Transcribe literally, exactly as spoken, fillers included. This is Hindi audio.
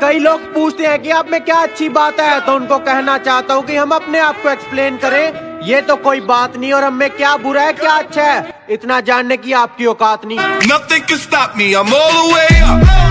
कई लोग पूछते हैं कि आप में क्या अच्छी बात है, तो उनको कहना चाहता हूँ कि हम अपने आप को एक्सप्लेन करें, ये तो कोई बात नहीं। और हम में क्या बुरा है क्या अच्छा है, इतना जानने की आपकी औकात नहीं।